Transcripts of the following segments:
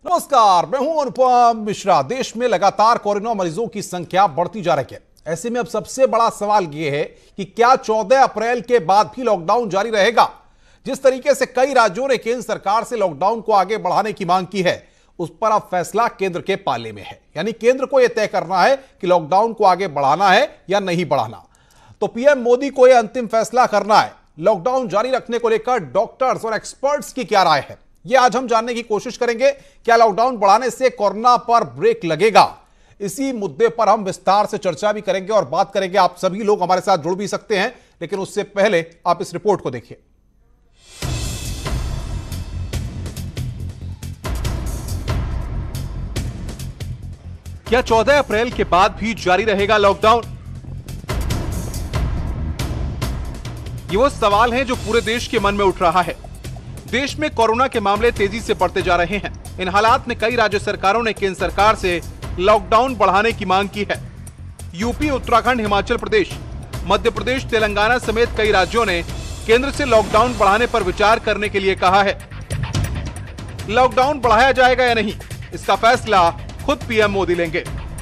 नमस्कार, मैं हूं अनुपम मिश्रा। देश में लगातार कोरोना मरीजों की संख्या बढ़ती जा रही है। ऐसे में अब सबसे बड़ा सवाल यह है कि क्या 14 अप्रैल के बाद भी लॉकडाउन जारी रहेगा। जिस तरीके से कई राज्यों ने केंद्र सरकार से लॉकडाउन को आगे बढ़ाने की मांग की है, उस पर अब फैसला केंद्र के पाले में है। यानी केंद्र को यह तय करना है कि लॉकडाउन को आगे बढ़ाना है या नहीं बढ़ाना। तो पीएम मोदी को यह अंतिम फैसला करना है। लॉकडाउन जारी रखने को लेकर डॉक्टर्स और एक्सपर्ट्स की क्या राय है, यह आज हम जानने की कोशिश करेंगे। क्या लॉकडाउन बढ़ाने से कोरोना पर ब्रेक लगेगा? इसी मुद्दे पर हम विस्तार से चर्चा भी करेंगे और बात करेंगे। आप सभी लोग हमारे साथ जुड़ भी सकते हैं, लेकिन उससे पहले आप इस रिपोर्ट को देखिए। क्या 14 अप्रैल के बाद भी जारी रहेगा लॉकडाउन? ये वो सवाल है जो पूरे देश के मन में उठ रहा है। देश में कोरोना के मामले तेजी से बढ़ते जा रहे हैं। इन हालात में कई राज्य सरकारों ने केंद्र सरकार से लॉकडाउन बढ़ाने की मांग की है। यूपी, उत्तराखंड, हिमाचल प्रदेश, मध्य प्रदेश, तेलंगाना समेत कई राज्यों ने केंद्र से लॉकडाउन बढ़ाने पर विचार करने के लिए कहा है। लॉकडाउन बढ़ाया जाएगा या नहीं, इसका फैसला खुद पीएम मोदी लेंगे।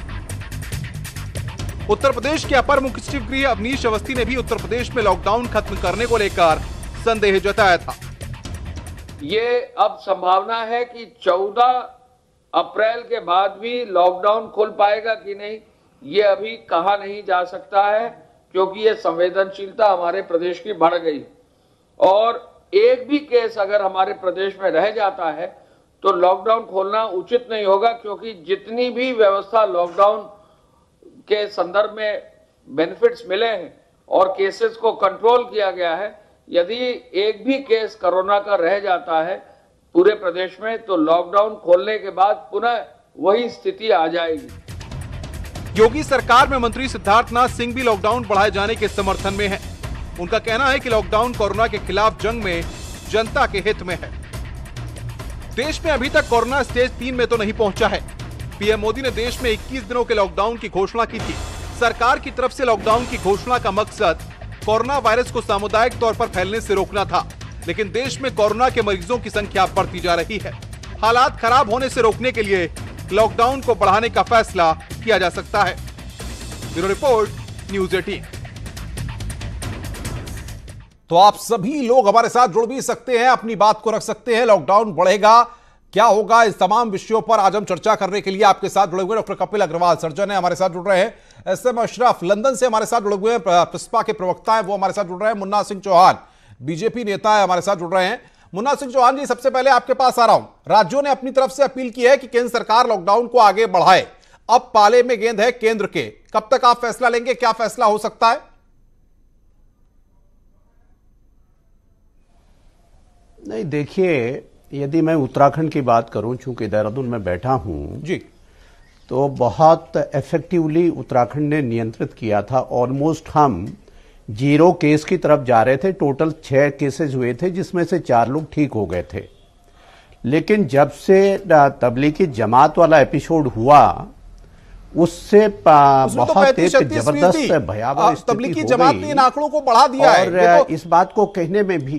उत्तर प्रदेश के अपर मुख्य सचिव गृह अवनीश अवस्थी ने भी उत्तर प्रदेश में लॉकडाउन खत्म करने को लेकर संदेह जताया था। ये अब संभावना है कि 14 अप्रैल के बाद भी लॉकडाउन खुल पाएगा कि नहीं, ये अभी कहा नहीं जा सकता है, क्योंकि ये संवेदनशीलता हमारे प्रदेश की बढ़ गई। और एक भी केस अगर हमारे प्रदेश में रह जाता है तो लॉकडाउन खोलना उचित नहीं होगा, क्योंकि जितनी भी व्यवस्था लॉकडाउन के संदर्भ में बेनिफिट्स मिले हैं और केसेस को कंट्रोल किया गया है, यदि एक भी केस कोरोना का रह जाता है पूरे प्रदेश में तो लॉकडाउन खोलने के बाद पुनः वही स्थिति आ जाएगी। योगी सरकार में मंत्री सिद्धार्थनाथ सिंह भी लॉकडाउन बढ़ाए जाने के समर्थन में हैं। उनका कहना है कि लॉकडाउन कोरोना के खिलाफ जंग में जनता के हित में है। देश में अभी तक कोरोना स्टेज 3 में तो नहीं पहुंचा है। पीएम मोदी ने देश में 21 दिनों के लॉकडाउन की घोषणा की थी। सरकार की तरफ से लॉकडाउन की घोषणा का मकसद कोरोना वायरस को सामुदायिक तौर पर फैलने से रोकना था, लेकिन देश में कोरोना के मरीजों की संख्या बढ़ती जा रही है। हालात खराब होने से रोकने के लिए लॉकडाउन को बढ़ाने का फैसला किया जा सकता है। Bureau report, news 18। तो आप सभी लोग हमारे साथ जुड़ भी सकते हैं, अपनी बात को रख सकते हैं। लॉकडाउन बढ़ेगा, क्या होगा, इस तमाम विषयों पर आज हम चर्चा करने के लिए आपके साथ जुड़े हुए डॉक्टर कपिल अग्रवाल सर्जन है, हमारे साथ जुड़ रहे हैं। एसएम अशरफ लंदन से हमारे साथ जुड़े हुए हैं, प्रिस्पा के प्रवक्ता हैं, वो हमारे साथ जुड़ रहे हैं। मुन्ना सिंह चौहान बीजेपी नेता है, हमारे साथ जुड़ रहे हैं। मुन्ना सिंह चौहान जी, सबसे पहले आपके पास आ रहा हूं। राज्यों ने अपनी तरफ से अपील की है कि केंद्र सरकार लॉकडाउन को आगे बढ़ाए। अब पाले में गेंद है केंद्र के, कब तक आप फैसला लेंगे, क्या फैसला हो सकता है? नहीं, देखिए, यदि मैं उत्तराखंड की बात करूं, चूंकि देहरादून में बैठा हूं जी, तो बहुत इफेक्टिवली उत्तराखंड ने नियंत्रित किया था। ऑलमोस्ट हम 0 केस की तरफ जा रहे थे। टोटल 6 केसेस हुए थे, जिसमें से 4 लोग ठीक हो गए थे। लेकिन जब से तबलीगी जमात वाला एपिसोड हुआ, उससे बहुत एक जबरदस्त भयावह स्थिति तबलीगी जमात ने इन आंकड़ों को बढ़ा दिया है। और इस बात को कहने में भी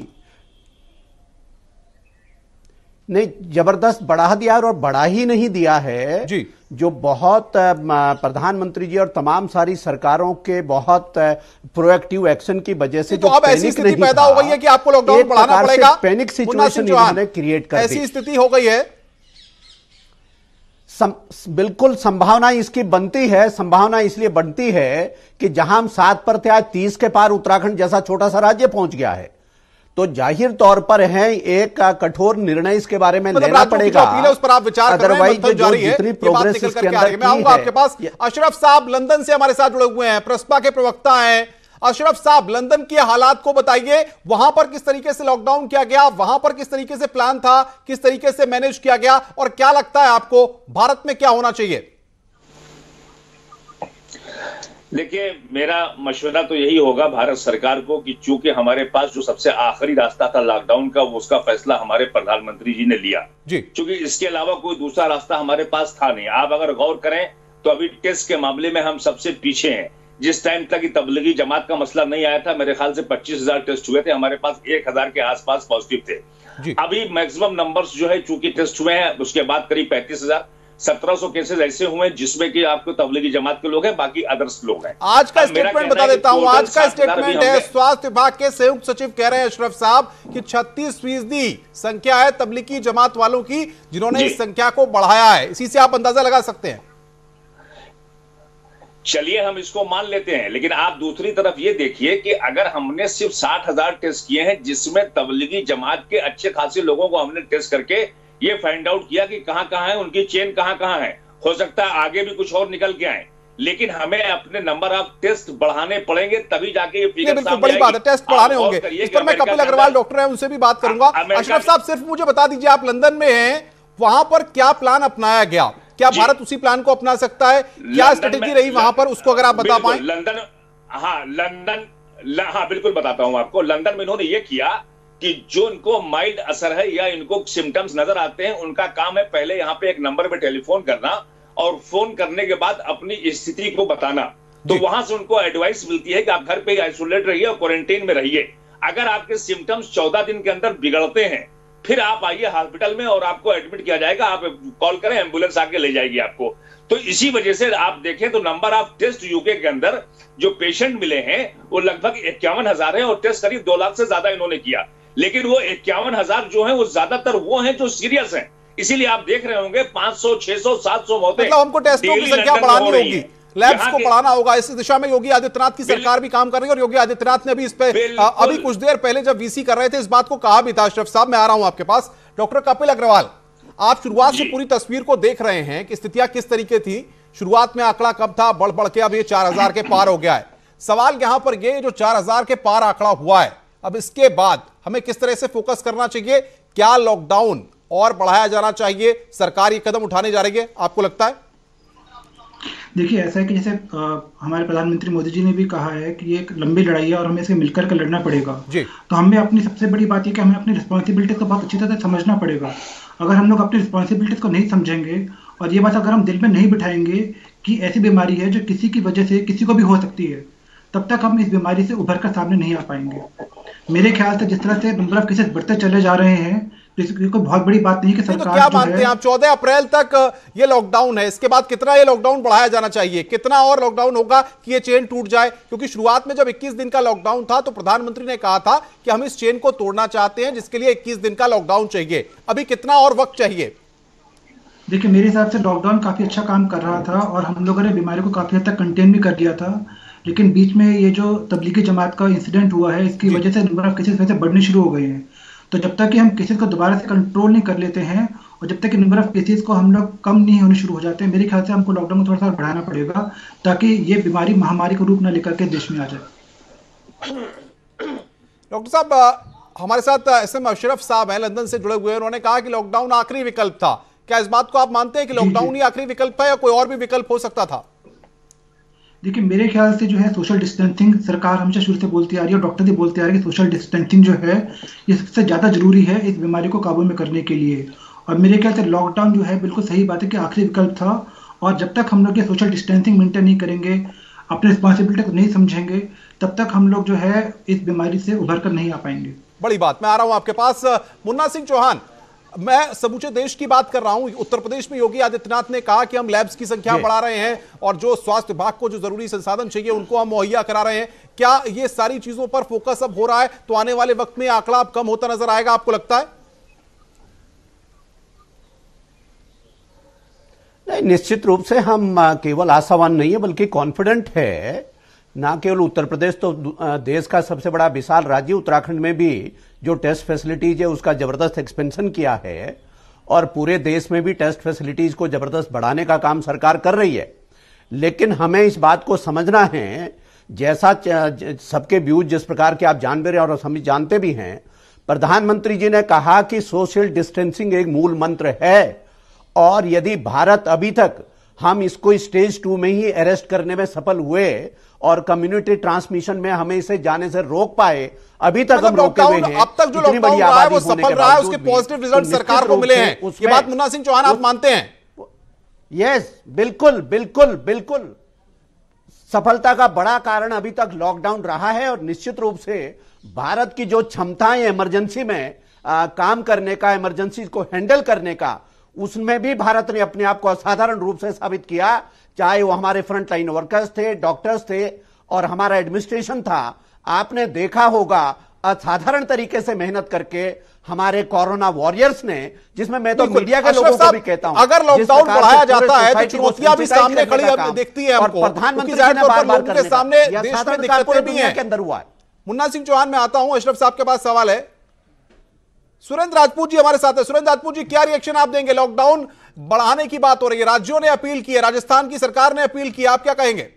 नहीं, जबरदस्त बढ़ा दिया और बढ़ा ही नहीं दिया है जी। जो बहुत प्रधानमंत्री जी और तमाम सारी सरकारों के बहुत प्रोएक्टिव एक्शन की वजह से तो अब ऐसी स्थिति पैदा हो गई है कि आपको लॉकडाउन बढ़ाना पड़ेगा। पैनिक सिचुएशन इन्होंने क्रिएट कर दी। ऐसी स्थिति हो गई है। बिल्कुल संभावना इसकी बनती है। संभावना इसलिए बनती है कि जहां हम 7 पर थे, आज 30 के पार उत्तराखंड जैसा छोटा सा राज्य पहुंच गया है। तो जाहिर तौर पर है एक कठोर निर्णय इसके बारे में लेना पड़ेगा। उस पर आप विचार कर रहे हैं, अदरवाइज जो जितनी प्रोग्रेस इसके अंदर मैं आऊंगा आपके पास। अशरफ साहब लंदन से हमारे साथ जुड़े हुए हैं, प्रिस्पा के प्रवक्ता हैं। अशरफ साहब, लंदन के हालात को बताइए। वहां पर किस तरीके से लॉकडाउन किया गया, वहां पर किस तरीके से प्लान था, किस तरीके से मैनेज किया गया, और क्या लगता है आपको भारत में क्या होना चाहिए? देखिए, मेरा मशवरा तो यही होगा भारत सरकार को कि चूंकि हमारे पास जो सबसे आखिरी रास्ता था लॉकडाउन का, वो उसका फैसला हमारे प्रधानमंत्री जी ने लिया जी। चूंकि इसके अलावा कोई दूसरा रास्ता हमारे पास था नहीं। आप अगर गौर करें तो अभी टेस्ट के मामले में हम सबसे पीछे हैं। जिस टाइम तक तबलीगी जमात का मसला नहीं आया था, मेरे ख्याल से 25,000 टेस्ट हुए थे, हमारे पास 1,000 के आसपास पॉजिटिव थे। अभी मैक्सिमम नंबर्स जो है चूंकि टेस्ट हुए हैं, उसके बाद करीब 35,000 1700 केसेस ऐसे हुए जिसमें कि आपको तबलीगी जमात के लोग हैं, बाकी अदर्स लोग हैं। आज का स्टेटमेंट बता देता हूं, आज का स्टेटमेंट है स्वास्थ्य विभाग के संयुक्त सचिव कह रहे हैं अशरफ साहब कि 36% संख्या है तबलीगी जमात वालों की जिन्होंने इस संख्या को बढ़ाया है। इसी से आप अंदाजा लगा सकते हैं। चलिए हम इसको मान लेते हैं, लेकिन आप दूसरी तरफ ये देखिए कि अगर हमने सिर्फ 60,000 टेस्ट किए हैं, जिसमें तबलीगी जमात के अच्छे खासे लोगों को हमने टेस्ट करके ये फाइंड आउट किया कि कहां कहां है, उनकी चेन कहां कहां है, हो सकता है आगे भी कुछ और निकल के आए, लेकिन हमें अपने नंबर ऑफ टेस्ट बढ़ाने पड़ेंगे, तभी जाके ये फिगर बिल्कुल बड़ी बात है, टेस्ट बढ़ाने होंगे। इस पर मैं कपिल अग्रवाल डॉक्टर है उनसे भी बात करूंगा। अशरफ साहब सिर्फ मुझे बता दीजिए, आप लंदन में हैं, वहां पर क्या प्लान अपनाया गया? क्या भारत उसी प्लान को अपना सकता है? क्या स्ट्रेटेजी रही वहां पर, उसको अगर आप बता पाएं। हाँ बिल्कुल बताता हूं आपको। लंदन में इन्होंने ये किया कि जो इनको माइल्ड असर है या इनको सिम्टम्स नजर आते हैं, उनका काम है पहले यहाँ पे एक नंबर पे टेलीफोन करना और फोन करने के बाद अपनी स्थिति को बताना। तो वहां से उनको एडवाइस मिलती है कि आप घर पे आइसोलेट रहिए और क्वारंटाइन में रहिए। अगर आपके सिम्टम्स 14 दिन के अंदर बिगड़ते हैं, फिर आप आइए हॉस्पिटल में और आपको एडमिट किया जाएगा। आप कॉल करें, एम्बुलेंस आके ले जाएगी आपको। तो इसी वजह से आप देखें तो नंबर ऑफ टेस्ट यूके के अंदर जो पेशेंट मिले हैं वो लगभग 51,000 है और टेस्ट करीब 2 लाख से ज्यादा इन्होंने किया। लेकिन वो 51,000 जो है वो ज्यादातर वो हैं जो सीरियस हैं। इसीलिए आप देख रहे होंगे 500, 600, 700 मौतें। मतलब हमको टेस्टों की संख्या बढ़ानी होगी, लैब्स को बढ़ाना होगा। इस दिशा में योगी आदित्यनाथ की सरकार भी काम कर रही है और योगी आदित्यनाथ ने भी इस पे अभी कुछ देर पहले जब वीसी कर रहे थे इस बात को कहा भी था। अशरफ साहब मैं आ रहा हूं आपके पास। डॉक्टर कपिल अग्रवाल, आप शुरुआत से पूरी तस्वीर को देख रहे हैं कि स्थितियां किस तरीके थी। शुरुआत में आंकड़ा कब था, बढ़ बढ़ के अब ये 4,000 के पार हो गया है। सवाल यहां पर ये जो 4,000 के पार आंकड़ा हुआ है, अब इसके बाद हमें किस तरह से फोकस करना चाहिए? क्या लॉकडाउन और बढ़ाया जाना चाहिए? सरकार ये कदम उठाने जा रही है, आपको लगता है? देखिए ऐसा है कि जैसे हमारे प्रधानमंत्री मोदी जी ने भी कहा है कि ये एक लंबी लड़ाई है और हमें इसे मिलकर के लड़ना पड़ेगा। तो हमें अपनी सबसे बड़ी बात है कि हमें अपनी रिस्पॉन्सिबिलिटी को बहुत अच्छी तरह से समझना पड़ेगा। अगर हम लोग अपनी रिस्पॉन्सिबिलिटी को नहीं समझेंगे और ये बात अगर हम दिल में नहीं बिठाएंगे कि ऐसी बीमारी है जो किसी की वजह से किसी को भी हो सकती है, तब तक हम इस बीमारी से उभर कर सामने नहीं आ पाएंगे। मेरे ख्याल से जिस तरह से नंबर ऑफ केसेस बढ़ते चले जा रहे हैं, तो इसकी कोई बहुत बड़ी बात नहीं कि सरकार तो क्या मानते हैं आप 14 अप्रैल तक ये लॉकडाउन है, इसके बाद कितना ये लॉकडाउन बढ़ाया जाना चाहिए? कितना और लॉकडाउन होगा कि ये चेन टूट जाए? क्योंकि शुरुआत में जब 21 दिन का लॉकडाउन था तो प्रधानमंत्री ने कहा था कि हम इस चेन को तोड़ना चाहते हैं, जिसके लिए 21 दिन का लॉकडाउन चाहिए। अभी कितना और वक्त चाहिए? देखिए मेरे हिसाब से लॉकडाउन काफी अच्छा काम कर रहा था और हम लोगों ने बीमारी को काफी हद तक कंटेन भी कर दिया था। लेकिन बीच में ये जो तबलीगी जमात का इंसिडेंट हुआ है, इसकी वजह से नंबर ऑफ केसेस वैसे बढ़ने शुरू हो गए हैं। तो जब तक कि हम केसेस को दोबारा से कंट्रोल नहीं कर लेते हैं और जब तक कि नंबर ऑफ केसेस को हम लोग कम नहीं होने शुरू हो जाते हैं, मेरे ख्याल से हमको लॉकडाउन को थोड़ा सा बढ़ाना पड़ेगा ताकि ये बीमारी महामारी का रूप न लेकर के देश में आ जाए। डॉक्टर साहब हमारे साथ SM अशरफ साहब हैं, लंदन से जुड़े हुए हैं। उन्होंने कहा कि लॉकडाउन आखिरी विकल्प था। क्या इस बात को आप मानते हैं कि लॉकडाउन ही आखिरी विकल्प है या कोई और भी विकल्प हो सकता था? देखिए मेरे ख्याल से जो है सोशल डिस्टेंसिंग सरकार हमेशा शुरू से बोलती आ रही है और डॉक्टर भी बोलते आ रहे हैं कि सोशल डिस्टेंसिंग जो है ये सबसे ज़्यादा जरूरी है इस बीमारी को काबू में करने के लिए। और मेरे ख्याल से लॉकडाउन जो है बिल्कुल सही बात है कि आखिरी विकल्प था और जब तक हम लोग ये सोशल डिस्टेंसिंग मेंटेन नहीं करेंगे, अपनी रिस्पॉन्सिबिलिटी को नहीं समझेंगे, तब तक हम लोग जो है इस बीमारी से उभर कर नहीं आ पाएंगे। बड़ी बात। मैं आ रहा हूं आपके पास मुन्ना सिंह चौहान। मैं समूचे देश की बात कर रहा हूं। उत्तर प्रदेश में योगी आदित्यनाथ ने कहा कि हम लैब्स की संख्या बढ़ा रहे हैं और जो स्वास्थ्य विभाग को जो जरूरी संसाधन चाहिए उनको हम मुहैया करा रहे हैं। क्या ये सारी चीजों पर फोकस अब हो रहा है तो आने वाले वक्त में आंकड़ा अब कम होता नजर आएगा, आपको लगता है? नहीं, निश्चित रूप से हम केवल आशावान नहीं है बल्कि कॉन्फिडेंट है। ना केवल उत्तर प्रदेश तो देश का सबसे बड़ा विशाल राज्य उत्तराखंड में भी जो टेस्ट फैसिलिटीज है उसका जबरदस्त एक्सपेंशन किया है और पूरे देश में भी टेस्ट फैसिलिटीज को जबरदस्त बढ़ाने का काम सरकार कर रही है। लेकिन हमें इस बात को समझना है, जैसा सबके व्यूज जिस प्रकार के आप जान भी रहे और हम जानते भी हैं, प्रधानमंत्री जी ने कहा कि सोशल डिस्टेंसिंग एक मूल मंत्र है और यदि भारत अभी तक हम इसको स्टेज 2 में ही अरेस्ट करने में सफल हुए और कम्युनिटी ट्रांसमिशन में हमें इसे जाने से रोक पाए, अभी तक हम रोके हुए हैं। अब तक जो लॉकडाउन रहा है वो सफल रहा है, उसके पॉजिटिव रिजल्ट सरकार को मिले हैं। ये बात मुन्ना सिंह चौहान आप मानते हैं? यस, बिल्कुल बिल्कुल बिल्कुल सफलता का बड़ा कारण अभी तक लॉकडाउन रहा है और निश्चित रूप से भारत की जो क्षमताएं इमरजेंसी में काम करने का, इमरजेंसी को हैंडल करने का, उसमें भी भारत ने अपने आप को असाधारण रूप से साबित किया। चाहे वो हमारे फ्रंट लाइन वर्कर्स थे, डॉक्टर्स थे और हमारा एडमिनिस्ट्रेशन था। आपने देखा होगा असाधारण तरीके से मेहनत करके हमारे कोरोना वॉरियर्स ने, जिसमें मैं तो मीडिया के लोगों को भी कहता हूं, अगर लॉकडाउन बढ़ाया जाता है तो चुनौतियां भी सामने खड़ी दिखती है हमको। प्रधानमंत्री ने बार-बार के सामने देश में दिक्कतें भी हैं। के अंदर हुआ है। मुन्ना सिंह चौहान में आता हूं, अशरफ साहब के पास सवाल है। सुरेंद्र राजपूत जी हमारे साथ है। सुरेंद्र राजपूत जी, क्या रिएक्शन आप देंगे? लॉकडाउन बढ़ाने की बात हो रही है, राज्यों ने अपील की है, राजस्थान की सरकार ने अपील की, आप क्या कहेंगे?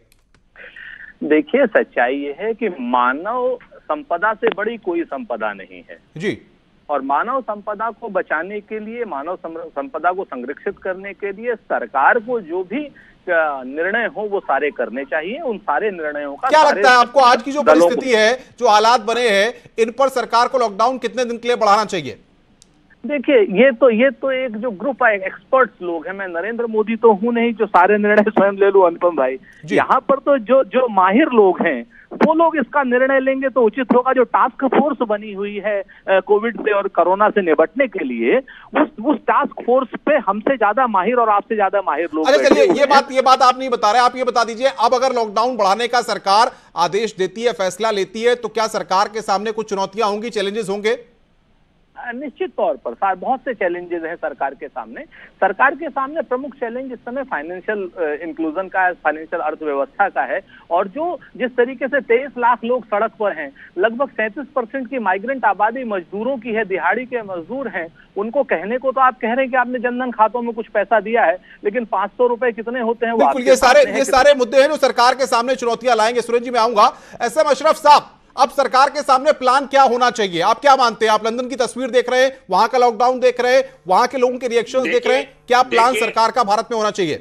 देखिए, सच्चाई ये है कि मानव संपदा से बड़ी कोई संपदा नहीं है जी, और मानव संपदा को बचाने के लिए, मानव संपदा को संरक्षित करने के लिए सरकार को जो भी निर्णय हो वो सारे करने चाहिए। उन सारे निर्णयों का क्या लगता है आपको, आज की जो परिस्थिति है, जो हालात बने हैं, इन पर सरकार को लॉकडाउन कितने दिन के लिए बढ़ाना चाहिए? देखिए, ये तो एक जो ग्रुप है एक्सपर्ट्स लोग हैं, मैं नरेंद्र मोदी तो हूं नहीं जो सारे निर्णय स्वयं ले लूं अनुपम भाई। यहाँ पर तो जो माहिर लोग हैं वो लोग इसका निर्णय लेंगे तो उचित होगा। जो टास्क फोर्स बनी हुई है कोविड से और कोरोना से निपटने के लिए, उस टास्क फोर्स पे हमसे ज्यादा माहिर और आपसे ज्यादा माहिर लोग। अरे चलिए, ये बात आप नहीं बता रहे, आप ये बता दीजिए, अब अगर लॉकडाउन बढ़ाने का सरकार आदेश देती है, फैसला लेती है, तो क्या सरकार के सामने कुछ चुनौतियां होंगी, चैलेंजेस होंगे? निश्चित तौर पर बहुत से चैलेंजेस हैं सरकार के सामने। सरकार के सामने प्रमुख चैलेंज इस समय फाइनेंशियल इंक्लूजन का है, फाइनेंशियल अर्थव्यवस्था का है। और जिस तरीके से 23 लाख लोग सड़क पर हैं, लगभग 37% की माइग्रेंट आबादी मजदूरों की है, दिहाड़ी के मजदूर हैं। उनको कहने को तो आप कह रहे हैं कि आपने जनधन खातों में कुछ पैसा दिया है, लेकिन 500 रुपए कितने होते हैं वो ये सारे मुद्दे हैं जो सरकार के सामने चुनौतियां लाएंगे। सुरेंद्र जी, मैं आऊंगा। एसएम अशरफ साहब, अब सरकार के सामने प्लान क्या होना चाहिए? आप क्या मानते हैं? आप लंदन की तस्वीर देख रहे हैं, वहां का लॉकडाउन देख रहे हैं, वहां के लोगों के रिएक्शंस देख रहे हैं, क्या प्लान सरकार का भारत में होना चाहिए?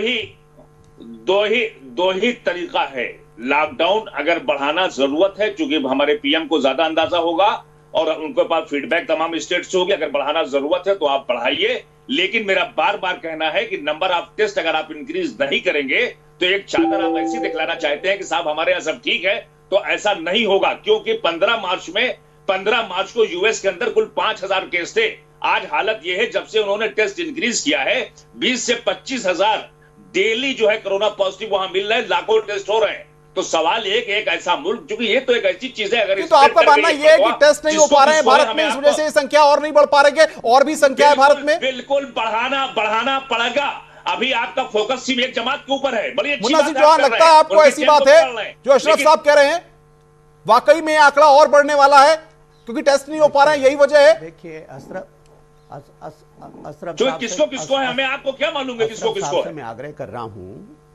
दो ही तरीका है। लॉकडाउन अगर बढ़ाना जरूरत है, क्योंकि हमारे पीएम को ज्यादा अंदाजा होगा और उनके पास फीडबैक तमाम स्टेट से होगी, अगर बढ़ाना जरूरत है तो आप बढ़ाइए। लेकिन मेरा बार बार कहना है कि नंबर ऑफ टेस्ट अगर आप इंक्रीज नहीं करेंगे तो एक चादर आप ऐसी दिखलाना चाहते हैं कि साहब हमारे यहां सब ठीक है, तो ऐसा नहीं होगा। क्योंकि 15 मार्च को यूएस के अंदर कुल 5000 केस थे। आज हालत यह है, जब से उन्होंने टेस्ट इंक्रीज किया है, 20 से 25 हजार डेली जो है कोरोना पॉजिटिव वहां मिल रहे हैं, लाखों टेस्ट हो रहे हैं। तो सवाल एक ऐसा मुल्क, क्योंकि ये तो एक ऐसी चीज है, अगर तो आपका मानना यह है कि टेस्ट नहीं हो पा रहे हैं भारत में, इस वजह से संख्या और नहीं बढ़ पा रही है, और भी संख्या है भारत में? बिल्कुल बढ़ाना पड़ेगा। अभी आपका फोकस सिर्फ एक जमात के ऊपर है। बड़ी अच्छी मुन्ना सिंह चौहान, लगता है आपको ऐसी बात है जो अशरफ साहब कह रहे हैं, वाकई में आंकड़ा और बढ़ने वाला है क्योंकि टेस्ट नहीं हो पा रहा है, यही वजह है? देखिए अशरफ किसको है, हमें आपको क्या मालूम है किसको है? मैं आग्रह कर रहा हूं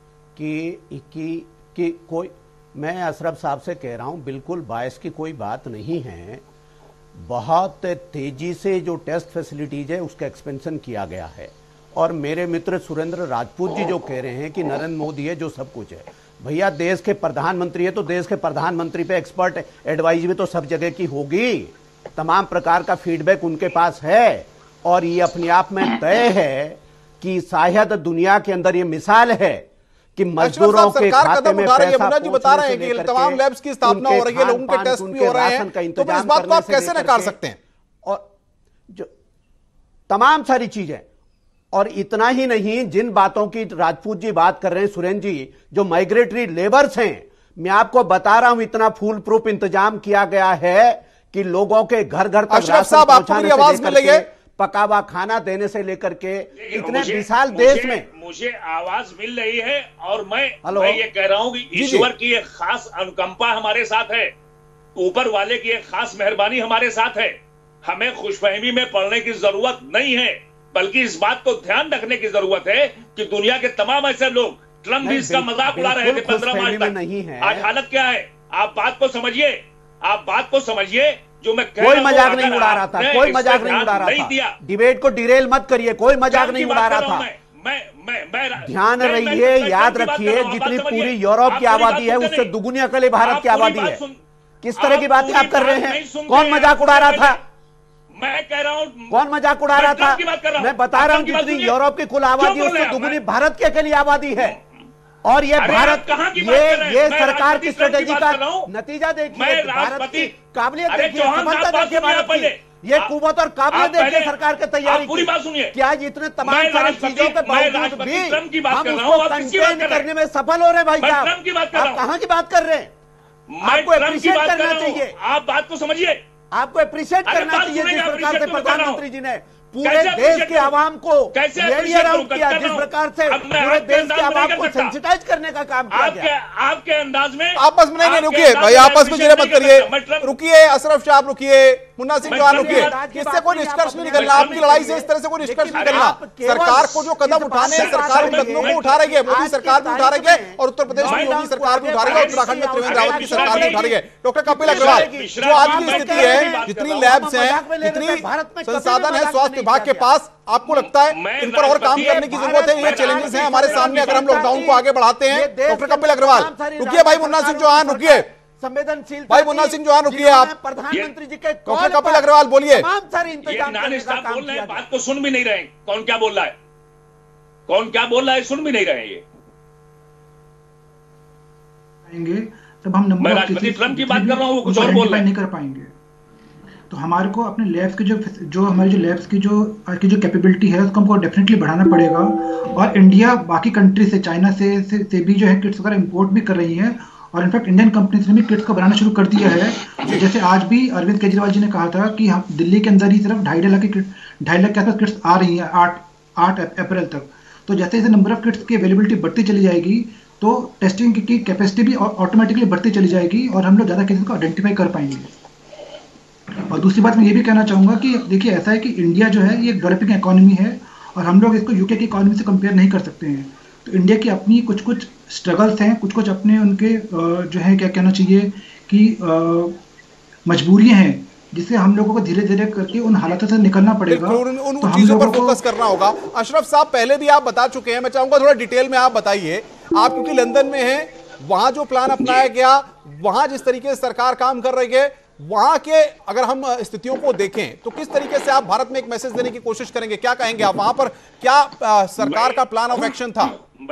कि कोई, मैं अशरफ साहब से कह रहा हूं, बिल्कुल बायस की कोई बात नहीं है। बहुत तेजी से जो टेस्ट फैसिलिटीज है उसका एक्सपेंशन किया गया है। और मेरे मित्र सुरेंद्र राजपूत जी जो कह रहे हैं कि नरेंद्र मोदी है जो सब कुछ है, भैया देश के प्रधानमंत्री है तो देश के प्रधानमंत्री पे एक्सपर्ट एडवाइज भी तो सब जगह की होगी, तमाम प्रकार का फीडबैक उनके पास है। और ये अपने आप में तय है कि शायद दुनिया के अंदर ये मिसाल है कि मजदूरों के खाते में पैसा जी बता रहे हैं कि तमाम लैब्स की स्थापना हो रही है, लोगों के टेस्ट भी हो रहे हैं, तो इस बात को आप कैसे नकार सकते हैं? और जो तमाम सारी चीजें, और इतना ही नहीं, जिन बातों की राजपूत जी बात कर रहे हैं, सुरेंद्र जी, जो माइग्रेटरी लेबर्स हैं, मैं आपको बता रहा हूं इतना फूल प्रूफ इंतजाम किया गया है कि लोगों के घर घर तक अशरफ साहब, आपको मेरी आवाज मिल रही है? पका हुआ खाना देने से लेकर के इतने विशाल देश में मुझे आवाज मिल रही है। और मैं ये कह रहा हूं कि ईश्वर की एक खास अनुकंपा हमारे साथ है, ऊपर वाले की एक खास मेहरबानी हमारे साथ है। हमें खुशफहमी में पड़ने की जरूरत नहीं है, बल्कि इस बात को ध्यान रखने की जरूरत है कि दुनिया के तमाम ऐसे लोग, ट्रंप भी इसका मजाक उड़ा रहे थे 15 मार्च तक, नहीं है। आज हालत क्या है? आप बात को समझिए, जो मैं कोई मजाक नहीं उड़ा रहा था, कोई मजाक नहीं उड़ा रहा था। डिबेट को डिरेल मत करिए, कोई मजाक नहीं उड़ा रहा था। ध्यान रहिए, याद रखिए, जितनी पूरी यूरोप की आबादी है उससे दुगुनी अकेले भारत की आबादी है। किस तरह की बातें आप कर रहे हैं? कौन मजाक उड़ा रहा था? मैं कह रहा हूं, कौन मजाक उड़ा रहा था? मैं बता रहा हूं, जितनी यूरोप की कुल आबादी है उससे दुगुनी भारत की अकेली आबादी है। और ये भारत ये सरकार की स्ट्रेटेजी का नतीजा देखिए, भारत की काबिलियत देखिए, सफलता देखिए भारत की, ये कुव्वत और काबिलियत देखिए सरकार की तैयारी पूरी बात सुनिए। क्या इतने तमाम सारी चीजों के बावजूद भी हम उसको कंटेन करने में सफल हो रहे? भाई साहब आप कहां की बात कर रहे हैं? आपको अप्रिशिएट करना चाहिए, आप बात को समझिए, आपको अप्रिशिएट करना चाहिए जिस प्रकार से प्रधानमंत्री जी ने पूरे देश के आवाम को रेडियर आउट किया, जिस प्रकार से पूरे देश के आवाम को सेंसिटाइज करने का काम किया गया। आपके अंदाज में आपस में नहीं, रुकिए भाई, आपस में जिन्हें मत करिए, रुकिए अशरफ साहब, रुकिए, मुन्ना सिंह चौहान रुकिए, इससे कोई निष्कर्ष नहीं निकलना, आपकी लड़ाई से इस तरह से कोई निष्कर्ष नहीं निकलना। सरकार को जो कदम उठाने हैं, सरकार उन कदमों को उठा रही है, मोदी सरकार भी उठा रही है, और उत्तर प्रदेश में योगी सरकार भी उठा रही है, उत्तराखंड में त्रिवेंद्र रावत की सरकार भी उठा रही है। डॉक्टर कपिल अग्रवाल, जो आज की स्थिति है, जितनी लैब्स हैं, जितनी संसाधन है स्वास्थ्य विभाग के पास, आपको लगता है इन पर और काम करने की जरूरत है? ये चैलेंजेस हैं हमारे सामने अगर हम लॉकडाउन को आगे बढ़ाते हैं। डॉक्टर कपिल अग्रवाल रुकिए, भाई मुन्ना सिंह चौहान रुकिए, संवेदनशील भाई मुन्ना सिंह चौहान रुकिए, आप प्रधानमंत्री जी के डॉक्टर कपिल अग्रवाल बोलिए। तमाम सारे इंतजाम करने का काम बोल रहे हैं, बात को सुन भी नहीं रहे, कौन क्या बोल रहा है, कौन क्या बोल रहा है, सुन भी नहीं रहे। ये तब हम मैं राष्ट्रपति ट्रंप की बात कर रहा हूँ, वो कुछ और बोल रहे हैं, नहीं कर पाएंगे। तो हमारे को अपने लैब्स के जो हमारी जो लैब्स की जो कैपेबिलिटी है उसको हमको डेफिनेटली बढ़ाना पड़ेगा। और इंडिया बाकी कंट्री से, चाइना से भी जो है किट्स वगैरह इंपोर्ट भी कर रही है, और इनफैक्ट इंडियन कंपनीज ने भी किट्स को बनाना शुरू कर दिया है। जैसे आज भी अरविंद केजरीवाल जी ने कहा था कि हम दिल्ली के अंदर ही सिर्फ 2.5 लाख के आसपास किट्स आ रही है 8 अप्रैल तक। तो जैसे जैसे नंबर ऑफ किट्स की अवेलेबिलिटी बढ़ती चली जाएगी तो टेस्टिंग की कैपेसिटी भी ऑटोमेटिकली बढ़ती चली जाएगी और हम लोग ज़्यादा केसेस को आइडेंटिफाई कर पाएंगे। और दूसरी बात मैं ये भी कहना चाहूँगा कि देखिए ऐसा है कि इंडिया जो है ये डेवलपिंग इकोनॉमी है और हम लोग इसको यूके की इकोनॉमी से कंपेयर नहीं कर सकते हैं। तो इंडिया की अपनी कुछ स्ट्रगल्स हैं, कुछ अपने उनके जो है क्या कहना चाहिए कि मजबूरियां हैं जिससे हम लोगों को धीरे धीरे करके उन हालातों से निकलना पड़ेगा। उन चीजों पर फोकस करना होगा। अशरफ साहब पहले भी आप बता चुके हैं, मैं चाहूंगा थोड़ा डिटेल में आप बताइए। आप क्योंकि लंदन में हैं, वहां जो प्लान अपनाया गया, वहां जिस तरीके से सरकार काम कर रही है, वहां के अगर हम स्थितियों को देखें तो किस तरीके से आप भारत में एक मैसेज देने की कोशिश करेंगे? क्या कहेंगे आप? वहां पर क्या सरकार का प्लान ऑफ एक्शन था?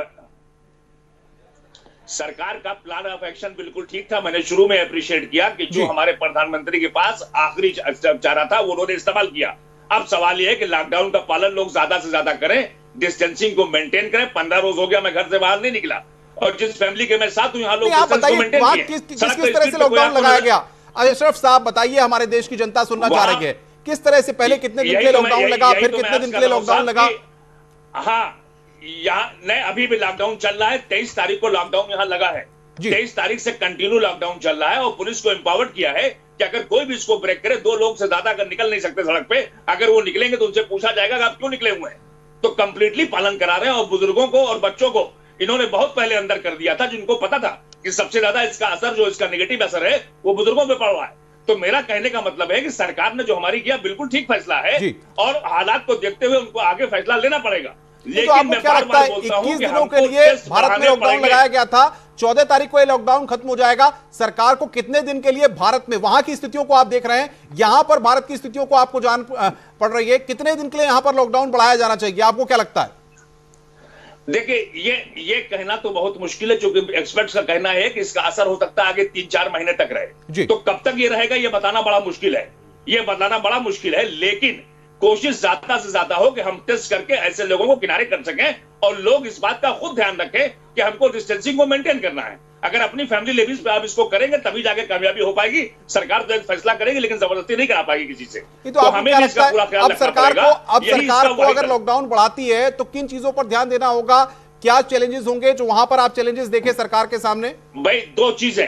सरकार का प्लान ऑफ एक्शन बिल्कुल ठीक था। मैंने शुरू में अप्रिशिएट किया कि जो हमारे प्रधानमंत्री के पास आखिरी चारा था वो उन्होंने इस्तेमाल किया। अब सवाल यह है कि लॉकडाउन का पालन लोग ज्यादा से ज्यादा करें, डिस्टेंसिंग को मेंटेन करें। 15 रोज हो गया मैं घर से बाहर नहीं निकला, और जिस फैमिली के मैं साथ हूं यहाँ लोग डिस्टेंस को मेंटेन किए। किस तरह से लॉकडाउन लगाया गया? अशरफ साहब बताइए, हमारे देश की जनता सुनना चाह रही है, किस तरह से पहले कितने दिन के लिए लॉकडाउन लगा, फिर कितने दिन के लिए लॉकडाउन लगा? हाँ, यहाँ नहीं, अभी भी लॉकडाउन चल रहा है। 23 तारीख को लॉकडाउन यहाँ लगा है, 23 तारीख से कंटिन्यू लॉकडाउन चल रहा है, और पुलिस को एम्पावर्ड किया है कि अगर कोई भी इसको ब्रेक करे, 2 लोग से ज्यादा अगर निकल नहीं सकते सड़क पे, अगर वो निकलेंगे तो उनसे पूछा जाएगा कि आप क्यों निकले हुए हैं। तो कंप्लीटली पालन करा रहे हैं, और बुजुर्गों को और बच्चों को इन्होंने बहुत पहले अंदर कर दिया था, जिनको पता था कि सबसे ज्यादा इसका असर, जो इसका नेगेटिव असर है, वो बुजुर्गों पे पड़ रहा है। तो मेरा कहने का मतलब है कि सरकार ने जो हमारी किया बिल्कुल ठीक फैसला है, और हालात को देखते हुए उनको आगे फैसला लेना पड़ेगा। लेकिन मैं क्या लगता है 21 दिनों के लिए भारत में लॉकडाउन लगाया गया था, 14 तारीख को ये लॉकडाउन खत्म हो जाएगा। सरकार को कितने दिन के लिए भारत में, वहां की स्थितियों को आप देख रहे हैं, यहां पर भारत की स्थितियों को आपको जान पड़ रही है, कितने दिन के लिए यहां पर लॉकडाउन बढ़ाया जाना चाहिए? आपको क्या लगता है? देखिए, ये कहना तो बहुत मुश्किल है, क्योंकि एक्सपर्ट्स का कहना है कि इसका असर हो सकता है आगे 3-4 महीने तक रहे। तो कब तक ये रहेगा ये बताना बड़ा मुश्किल है, ये बताना बड़ा मुश्किल है। लेकिन कोशिश ज्यादा से ज्यादा हो कि हम टेस्ट करके ऐसे लोगों को किनारे कर सकें, और लोग इस बात का खुद ध्यान रखें कि हमको डिस्टेंसिंग को मेंटेन करना है। अगर अपनी फैमिली लेवल्स पे आप इसको करेंगे तभी जाके कामयाबी हो पाएगी। सरकार तो एक फैसला करेगी, लेकिन जबरदस्ती नहीं करा पाएगी किसी से। तो हमें भी इसका पूरा ख्याल रखना पड़ेगा। अब सरकार को अगर लॉकडाउन बढ़ाती है तो किन चीजों पर ध्यान देना होगा? क्या चैलेंजेस होंगे जो वहां पर आप चैलेंजेस देखें सरकार के सामने? भाई 2 चीजें,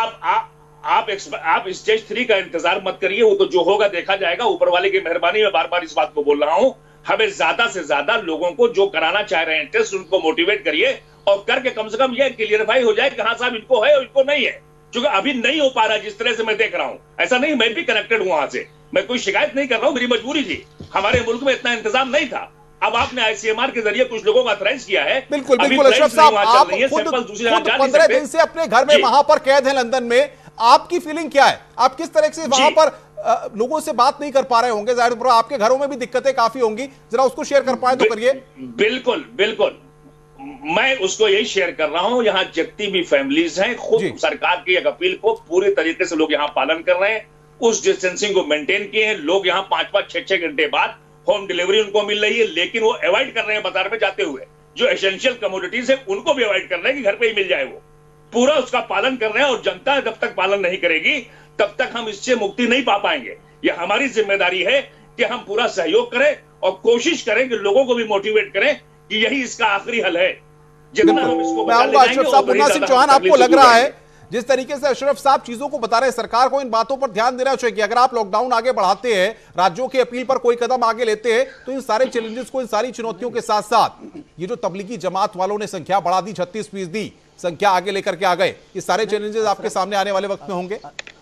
आप स्टेज 3 का इंतजार मत करिए, वो तो जो होगा देखा जाएगा। ऊपर वाले की मेहरबानी, में बार बार इस बात को बोल रहा हूं, हमें ज्यादा से ज्यादा लोगों को जो कराना चाह रहे हैं टेस्ट, उनको मोटिवेट करिए, और करके कम से कम ये क्लियरफाई हो जाए कि हाँ साहब इनको है और इनको नहीं है। क्योंकि अभी नहीं हो पा रहा जिस तरह से मैं देख रहा हूं, ऐसा नहीं, मैं भी कनेक्टेड हूं वहां से, मैं कोई शिकायत नहीं कर रहा हूं, मेरी मजबूरी थी, हमारे मुल्क में इतना इंतजाम नहीं था। अब आपने आईसीएमआर के जरिए कुछ लोगों का ऑथराइज किया है। बिल्कुल अशरफ साहब, आप खुद 15 दिन से अपने घर में वहां पर कैद हैं लंदन में, आपकी फीलिंग क्या है? आप किस तरह से वहां पर लोगों से बात नहीं कर पा रहे होंगे, जाहिर है आपके घरों में भी दिक्कतें काफी होंगी, जरा उसको शेयर कर पाए तो करिए। बिल्कुल बिल्कुल, मैं उसको यही शेयर कर रहा हूं, यहाँ जितनी भी फैमिलीज हैं खुद सरकार की एक अपील को पूरी तरीके से लोग यहाँ पालन कर रहे हैं, उस डिस्टेंसिंग को मेंटेन किए हैं। लोग यहाँ 5-5, 6-6 घंटे बाद होम डिलीवरी उनको मिल रही है, लेकिन वो अवॉइड कर रहे हैं बाजार में जाते हुए। जो एसेंशियल कमोडिटीज है उनको भी अवॉइड कर रहे हैं कि घर पे ही मिल जाए, वो पूरा उसका पालन कर रहे हैं। और जनता जब तक पालन नहीं करेगी तब तक हम इससे मुक्ति नहीं पा पाएंगे। यह हमारी जिम्मेदारी है कि हम पूरा सहयोग करें और कोशिश करें कि लोगों को भी मोटिवेट करें कि यही इसका आखिरी हल है। जितना हम इसको अशरफ साहब, मुन्ना सिंह चौहान, आपको लग रहा है जिस तरीके से अशरफ साहब चीजों को बता रहे हैं, सरकार को इन बातों पर ध्यान देना चाहिए कि अगर आप लॉकडाउन आगे बढ़ाते हैं, राज्यों की अपील पर कोई कदम आगे लेते हैं, तो इन सारे चैलेंजेस को, इन सारी चुनौतियों के साथ साथ ये जो तबलीगी जमात वालों ने संख्या बढ़ा दी, 36% संख्या आगे लेकर के आ गए, ये सारे चैलेंजेस आपके सामने आने वाले वक्त में होंगे?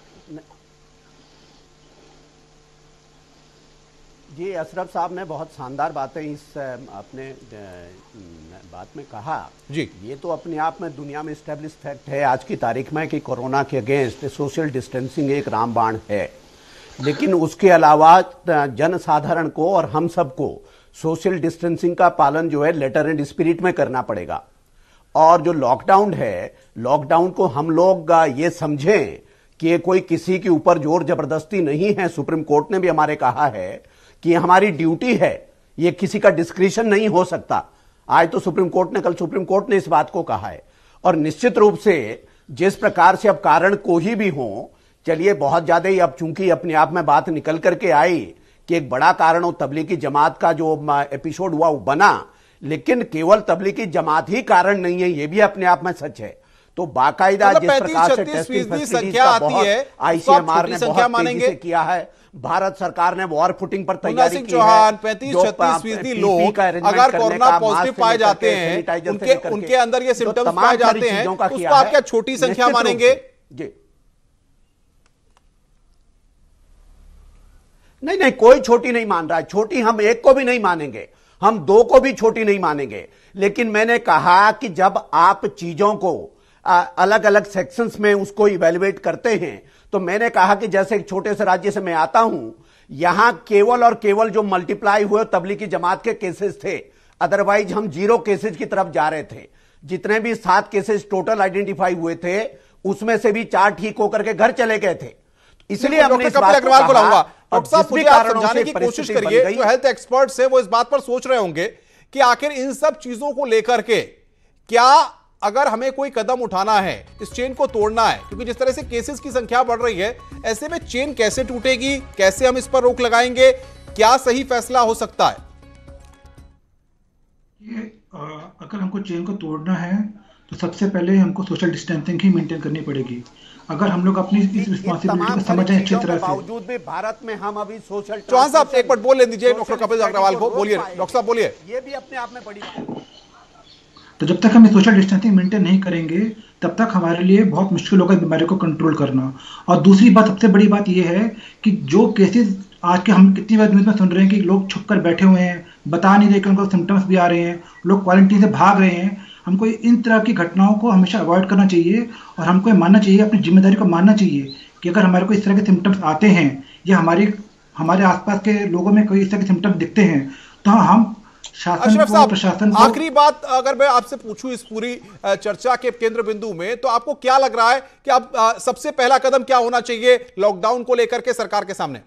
जी, अशरफ साहब ने बहुत शानदार बातें इस अपने बात में कहा जी। ये तो अपने आप में दुनिया में एस्टेब्लिश फैक्ट है आज की तारीख में कि कोरोना के अगेंस्ट सोशल डिस्टेंसिंग एक रामबाण है, लेकिन उसके अलावा जनसाधारण को और हम सबको सोशल डिस्टेंसिंग का पालन जो है लेटर एंड स्पिरिट में करना पड़ेगा। और जो लॉकडाउन है, लॉकडाउन को हम लोग ये समझें कि ये कोई किसी के ऊपर जोर जबरदस्ती नहीं है। सुप्रीम कोर्ट ने भी हमारे कहा है कि ये हमारी ड्यूटी है, ये किसी का डिस्क्रिशन नहीं हो सकता। आज तो सुप्रीम कोर्ट ने, कल सुप्रीम कोर्ट ने इस बात को कहा है। और निश्चित रूप से जिस प्रकार से अब कारण कोई भी हो, चलिए बहुत ज्यादा ही अब चूंकि अपने आप में बात निकल करके आई कि एक बड़ा कारण वो तबलीगी जमात का जो एपिसोड हुआ वो बना, लेकिन केवल तबलीगी जमात ही कारण नहीं है, ये भी अपने आप में सच है। तो बाकायदा जिस प्रकार से टेस्टिंग फैसिलिटीज का बहुत आईसीएमआर ने बहुत तेजी से किया है, भारत सरकार ने वॉर फुटिंग पर तैयारी की है। 35-36% लोग अगर कोरोना पॉजिटिव पाए जाते हैं, उनके अंदर ये सिम्टम्स पाए जाते हैं, तो उसको आप क्या छोटी संख्या मानेंगे? जी नहीं, कोई छोटी नहीं मान रहा है। छोटी हम एक को भी नहीं मानेंगे, हम दो को भी छोटी नहीं मानेंगे। लेकिन मैंने कहा कि जब आप चीजों को अलग अलग सेक्शंस में उसको इवेल्युएट करते हैं, तो मैंने कहा कि जैसे एक छोटे से राज्य से मैं आता हूं, यहां केवल और केवल जो मल्टीप्लाई हुए तबलीगी जमात के केसेस थे, अदरवाइज हम 0 केसेस की तरफ जा रहे थे। जितने भी 7 केसेस टोटल आइडेंटिफाई हुए थे, उसमें से भी 4 ठीक होकर के घर चले गए थे। इसलिए हमने इस बात को कहा। डॉक्टर साहब, मुझे आप समझाने की कोशिश करिए, जो हेल्थ एक्सपर्ट्स हैं वो इस बात पर सोच रहे होंगे कि आखिर इन सब चीजों को लेकर के क्या अगर हमें कोई कदम उठाना है, इस चेन को तोड़ना है, क्योंकि जिस तरह से केसेस की संख्या बढ़ रही है, ऐसे में चेन कैसे टूटेगी, कैसे हम इस पर रोक लगाएंगे, क्या सही फैसला हो सकता है? ये अगर हमको चेन को तोड़ना है तो सबसे पहले हमको सोशल डिस्टेंसिंग ही मेंटेन करनी पड़ेगी। अगर हम लोग अपनी इस रिस्पांसिबिलिटी को समझें अच्छी तरह से, बावजूद भी भारत में हम अभी सोशल, चौहान साहब एक बार बोल ले दीजिए डॉक्टर कपिल अग्रवाल को, बोलिए डॉक्टर साहब बोलिए। ये भी अपने आप में बड़ी बात है। तो जब तक हम सोशल डिस्टेंसिंग मेंटेन नहीं करेंगे तब तक हमारे लिए बहुत मुश्किल होगा बीमारी को कंट्रोल करना। और दूसरी बात, सबसे बड़ी बात यह है कि जो केसेस आज के हम कितनी बार न्यूज़ में सुन रहे हैं कि लोग छुप कर बैठे हुए हैं, बता नहीं रहे कि उनको सिम्टम्स भी आ रहे हैं, लोग क्वारंटीन से भाग रहे हैं। हमको इन तरह की घटनाओं को हमेशा अवॉइड करना चाहिए और हमको ये मानना चाहिए, अपनी जिम्मेदारी को मानना चाहिए कि अगर हमारे को इस तरह के सिम्टम्स आते हैं या हमारे आसपास के लोगों में कोई इस तरह के सिम्टम्स दिखते हैं, तो हम अशरफ साहब, आखिरी बात अगर मैं आपसे पूछूं इस पूरी चर्चा के केंद्र बिंदु में, तो आपको क्या लग रहा है कि अब सबसे पहला कदम क्या होना चाहिए लॉकडाउन को लेकर के सरकार के सामने?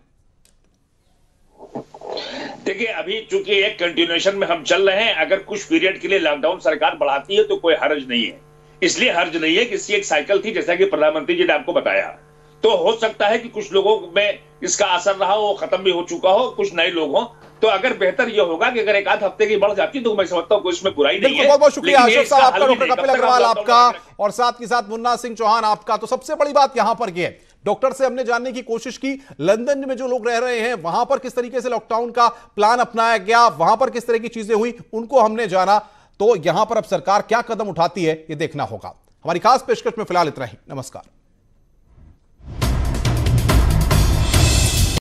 देखिए, अभी चूंकि एक कंटिन्यूएशन में हम चल रहे हैं, अगर कुछ पीरियड के लिए लॉकडाउन सरकार बढ़ाती है तो कोई हर्ज नहीं है। इसलिए हर्ज नहीं है कि इसकी एक साइकिल थी, जैसा कि प्रधानमंत्री जी ने आपको बताया। तो हो सकता है कि कुछ लोगों में इसका असर रहा हो, खत्म भी हो चुका हो, कुछ नए लोग हों। तो अगर बेहतर यह होगा कि अगर एक आध हफ्ते की बढ़ जाती तो मैं समझता हूं इसमें बुराई नहीं है। बहुत बहुत शुक्रिया अशरफ साहब आपका, डॉक्टर कपिल अग्रवाल आपका, और साथ ही साथ मुन्ना सिंह चौहान आपका। तो सबसे बड़ी बात यहां पर यह है, डॉक्टर से हमने जानने की कोशिश की लंदन में जो लोग रह रहे हैं वहां पर किस तरीके से लॉकडाउन का प्लान अपनाया गया, वहां पर किस तरह की चीजें हुई, उनको हमने जाना। तो यहां पर अब सरकार क्या कदम उठाती है ये देखना होगा। हमारी खास पेशकश में फिलहाल इतना ही। नमस्कार।